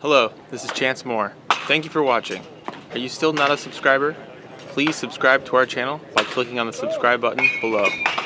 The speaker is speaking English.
Hello, this is Chance Moore. Thank you for watching. Are you still not a subscriber? Please subscribe to our channel by clicking on the subscribe button below.